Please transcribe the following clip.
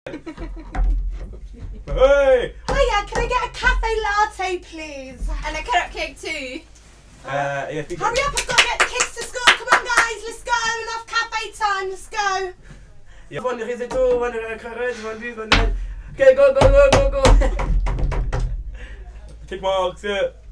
Hey! Hiya, can I get a cafe latte, please? And a carrot cake too. Yeah, Hurry up, I've got to get the kids to school. Come on, guys, let's go. Enough cafe time, let's go. Ja, van de risotto, van de carrot, van dit, van dat. Okay, go, go, go, go, go. Tick marks, yeah.